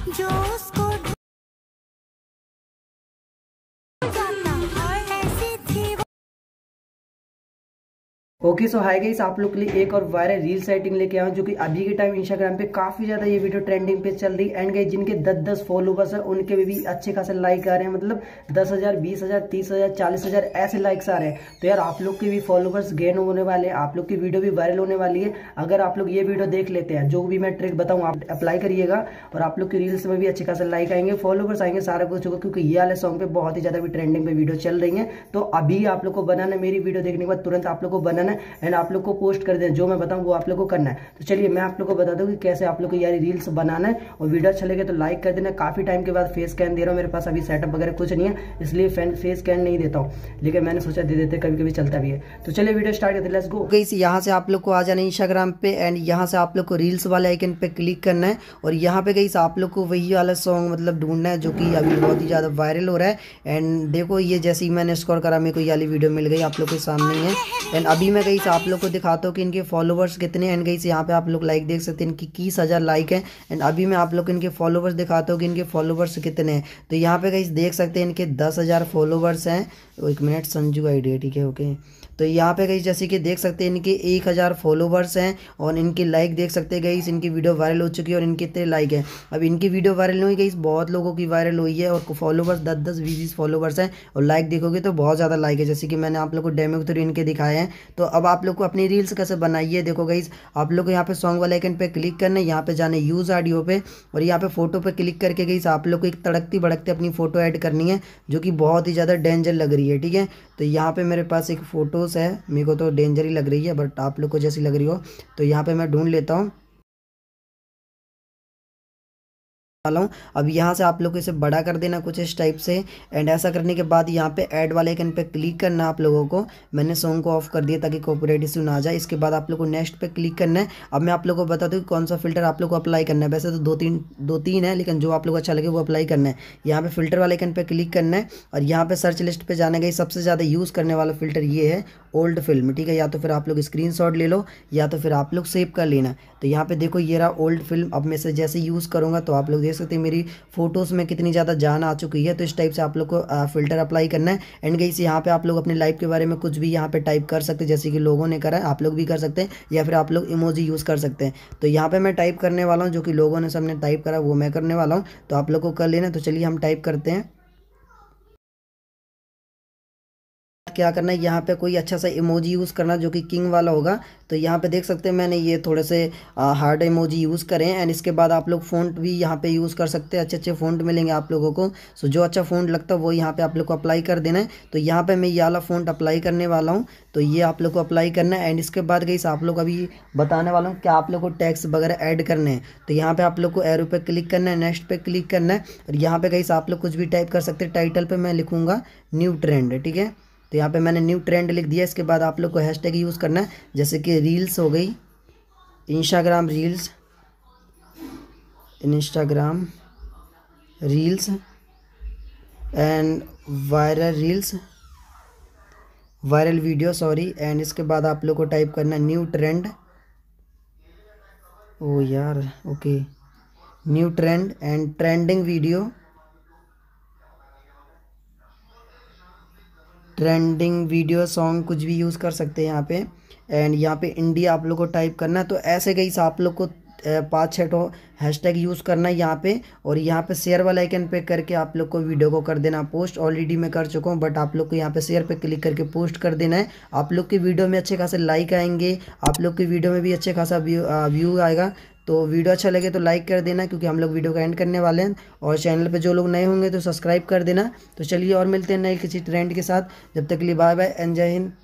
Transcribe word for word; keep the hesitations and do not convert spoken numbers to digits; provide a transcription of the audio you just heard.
जो उसको okay so hi guys, आप लोग के लिए एक और वायरल रील सेटिंग लेके आया हूं जो कि अभी के टाइम इंस्टाग्राम पे काफी ज्यादा ये वीडियो ट्रेंडिंग पे चल रही है। एंड गाइस जिनके दस दस फॉलोवर्स है उनके भी अच्छे खासे लाइक आ रहे हैं, मतलब दस हजार बीस हजार तीस हजार चालीस हजार ऐसे लाइक्स आ रहे हैं। तो यार आप लोग के भी फॉलोवर्स गेन होने वाले हैं, आप लोग की वीडियो भी वायरल होने वाली है। अगर आप लोग ये वीडियो देख लेते हैं, जो भी मैं ट्रिक बताऊँ आप अप्लाई करिएगा और आप लोग की रील्स में भी अच्छे खासे लाइक आएंगे, फॉलोवर्स आएंगे, सारा कुछ होगा। क्योंकि ये वाले सॉन्ग पे बहुत ही ज्यादा भी ट्रेंडिंग पे वीडियो चल रही है। तो अभी आप लोग को बनाना है, मेरी वीडियो देखने के बाद तुरंत आप लोग को बनाना है एंड आप लोग को पोस्ट कर दें। जो मैं बताऊं वो आप लोग को करना है। तो चलिए मैं आप लोग को बता दूं कि कैसे आप लोग को यार रील्स बनाना है। और वीडियो अच्छा लगे तो लाइक कर देना। काफी टाइम के बाद फेस स्कैन दे रहा हूं, मेरे पास अभी सेटअप वगैरह कुछ नहीं है, इसलिए फेस स्कैन नहीं देता हूं, लेकिन मैंने सोचा दे देते, कभी कभी चलता भी है। तो चलिए वीडियो स्टार्ट करते हैं, लेट्स गो। गाइस यहाँ से आप लोग को आ जाना है इंस्टाग्राम पे एंड यहाँ से आप लोग को रील्स वाले आइकन पे क्लिक करना है। और यहाँ पे गाइस आप लोग को वही वाला सॉन्ग मतलब ढूंढना है जो कि अभी बहुत ही ज्यादा वायरल हो रहा है। एंड देखो ये जैसे ही मैंने स्क्रॉल करा मेरे को ये वाली वीडियो मिल गई, आप लोग के सामने ही है। एंड अभी मैं गाइस आप लोग को दिखाता हूँ कि इनके फॉलोवर्स कितने। एंड गाइस यहाँ पे आप लोग लाइक देख सकते हैं, इनकी इक्कीस हजार लाइक है। एंड अभी मैं आप लोग को इनके फॉलोवर्स दिखाता हूँ कि इनके फॉलोवर्स कितने हैं। तो यहाँ पे गाइस देख सकते हैं इनके दस हजार फॉलोवर्स हैं। एक मिनट, संजू आईडी, ठीक है, ओके। तो यहाँ पे गाइस जैसे कि देख सकते हैं इनके एक हज़ार फॉलोवर्स हैं और इनके लाइक देख सकते हैं गाइस, इनकी वीडियो वायरल हो चुकी है और इनके कितने लाइक हैं। अब इनकी वीडियो वायरल नहीं हुई गाइस, बहुत लोगों की वायरल हुई है और फॉलोवर्स दस दस बीस बीस फॉलोवर्स हैं और लाइक देखोगे तो बहुत ज़्यादा लाइक है, जैसे कि मैंने आप लोग को डेमो के थ्रू इनके दिखाए हैं। तो अब आप लोग को अपनी रील्स कैसे बनाइए देखो गाइस, आप लोग को यहाँ पे सॉन्ग वाले आइकन पे क्लिक करना है, यहाँ पे जाना है यूज़ ऑडियो पे और यहाँ पे फोटो पे क्लिक करके गाइस आप लोग को एक तड़कती भड़कती अपनी फोटो ऐड करनी है जो कि बहुत ही ज़्यादा डेंजर लग रही है, ठीक है। तो यहाँ पे मेरे पास एक फ़ोटोज़ है, मेरे को तो डेंजर ही लग रही है, बट आप लोग को जैसी लग रही हो। तो यहाँ पे मैं ढूंढ लेता हूँ वाला हूँ। अब यहाँ से आप लोग को इसे बड़ा कर देना कुछ इस टाइप से। एंड ऐसा करने के बाद यहाँ पे ऐड वाले आइकन पे क्लिक करना आप लोगों को। मैंने सॉन्ग को ऑफ कर दिया ताकि कॉपीराइट इशू ना आ जाए। इसके बाद आप लोग को नेक्स्ट पे क्लिक करना है। अब मैं आप लोग को बता दूँ कि कौन सा फिल्टर आप लोग को अप्लाई करना है। वैसे तो दो तीन दो तीन है, लेकिन जो आप लोग को अच्छा लगे वो अप्लाई करना है। यहाँ पे फिल्टर वाले आइकन पे क्लिक करना है और यहाँ पे सर्च लिस्ट पे जाने गई सबसे ज़्यादा यूज़ करने वाला फिल्टर ये है ओल्ड फिल्म, ठीक है। या तो फिर आप लोग स्क्रीनशॉट ले लो या तो फिर आप लोग सेव कर लेना। तो यहाँ पे देखो ये रहा ओल्ड फिल्म। अब मैं से जैसे यूज़ करूँगा तो आप लोग देख सकते हैं मेरी फोटोज़ में कितनी ज़्यादा जान आ चुकी है। तो इस टाइप से आप लोग को फिल्टर अप्लाई करना है। एंड गाइस यहाँ पे आप लोग अपनी लाइफ के बारे में कुछ भी यहाँ पे टाइप कर सकते हैं, जैसे कि लोगों ने करा है आप लोग भी कर सकते हैं, या फिर आप लोग इमोजी यूज़ कर सकते हैं। तो यहाँ पे मैं टाइप करने वाला हूँ, जो कि लोगों ने सबने टाइप करा वो मैं करने वाला हूँ। तो आप लोग को कर लेना। तो चलिए हम टाइप करते हैं। क्या करना है, यहाँ पे कोई अच्छा सा इमोजी यूज़ करना जो कि किंग वाला होगा। तो यहाँ पे देख सकते हैं मैंने ये थोड़े से हार्ड इमोजी यूज़ करें। एंड इसके बाद आप लोग फ़ॉन्ट भी यहाँ पे यूज़ कर सकते हैं, अच्छे अच्छे फ़ॉन्ट मिलेंगे आप लोगों को। सो जो अच्छा फ़ॉन्ट लगता है वो यहाँ पे आप लोग को अप्लाई कर देना है। तो यहाँ पे मैं ये वाला फ़ॉन्ट अप्लाई करने वाला हूँ। तो ये आप लोग को अप्लाई करना है। एंड इसके बाद गाइस आप लोग अभी बताने वाला हूँ कि आप लोग को टैक्स वगैरह ऐड करने हैं। तो यहाँ पे आप लोग को एरो पे क्लिक करना है, नेक्स्ट पे क्लिक करना है और यहाँ पे गाइस आप लोग कुछ भी टाइप कर सकते हैं। टाइटल पे मैं लिखूँगा न्यू ट्रेंड, ठीक है। तो यहाँ पे मैंने न्यू ट्रेंड लिख दिया। इसके बाद आप लोग को हैशटैग यूज़ करना है, जैसे कि रील्स हो गई, Instagram reels, Instagram reels and viral reels, viral video sorry. And इसके बाद आप लोग को टाइप करना है न्यू ट्रेंड। ओ यार, okay, new trend and trending video, trending video song कुछ भी यूज़ कर सकते हैं यहाँ पे। एंड यहाँ पे इंडिया आप लोग को टाइप करना है। तो ऐसे गाइस आप लोग को पाँच छः ठो हैशटैग यूज़ करना है यहाँ पे। और यहाँ पे शेयर वाला आइकन पे करके आप लोग को वीडियो को कर देना पोस्ट। ऑलरेडी मैं कर चुका हूँ, बट आप लोग को यहाँ पे शेयर पे क्लिक करके पोस्ट कर देना है। आप लोग की वीडियो में अच्छे खासे लाइक आएंगे, आप लोग की वीडियो में भी अच्छे खासा व्यू व्यू आएगा। तो वीडियो अच्छा लगे तो लाइक कर देना, क्योंकि हम लोग वीडियो का एंड करने वाले हैं। और चैनल पे जो लोग नए होंगे तो सब्सक्राइब कर देना। तो चलिए और मिलते हैं नए किसी ट्रेंड के साथ। जब तक के लिए बाय बाय एंड जय हिंद।